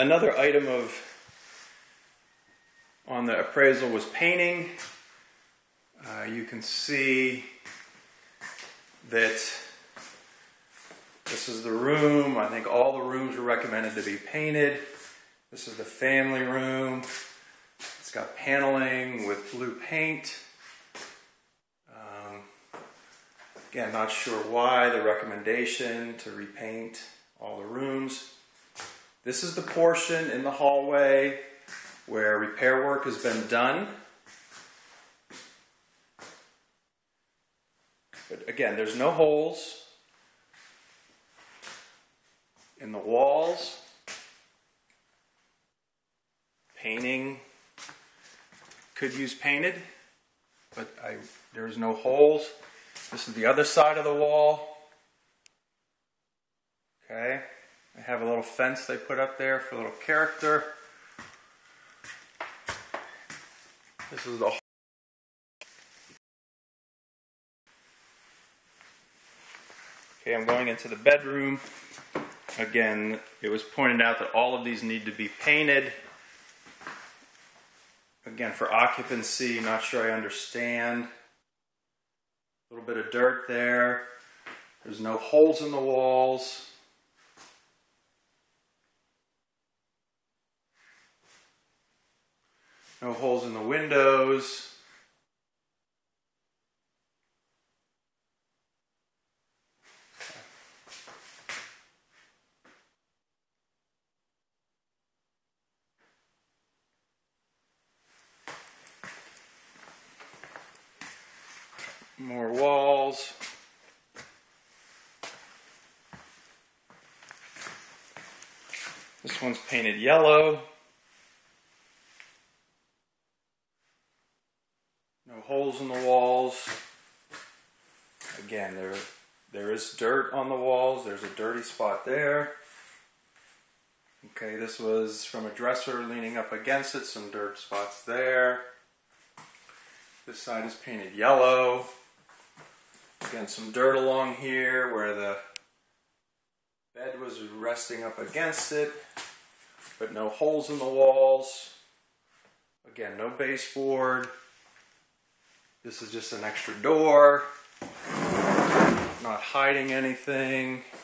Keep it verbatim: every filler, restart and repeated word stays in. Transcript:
another item of on the appraisal was painting. Uh, you can see that this is the room. I think all the rooms are recommended to be painted. This is the family room. It's got paneling with blue paint. Um, again, not sure why the recommendation to repaint all the rooms. This is the portion in the hallway where repair work has been done. But again, there's no holes in the walls. Painting could use painted, but I, there's no holes. This is the other side of the wall. Okay, I have a little fence they put up there for a little character. This is the Okay, I'm going into the bedroom. Again, it was pointed out that all of these need to be painted. Again, for occupancy, not sure I understand. A little bit of dirt there. There's no holes in the walls. No holes in the windows. More walls. This one's painted yellow. No holes in the walls. Again, there, there is dirt on the walls. There's a dirty spot there. Okay, this was from a dresser leaning up against it. Some dirt spots there. This side is painted yellow. Again, some dirt along here where the bed was resting up against it, but no holes in the walls. Again, no baseboard. This is just an extra door, not hiding anything.